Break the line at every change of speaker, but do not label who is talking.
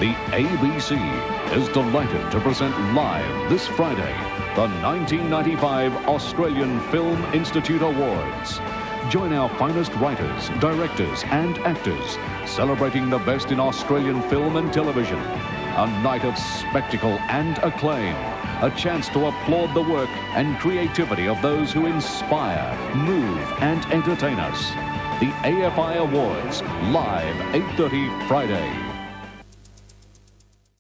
The ABC is delighted to present live this Friday the 1995 Australian Film Institute Awards. Join our finest writers, directors and actors celebrating the best in Australian film and television. A night of spectacle and acclaim. A chance to applaud the work and creativity of those who inspire, move and entertain us. The AFI Awards, live 8:30 Friday.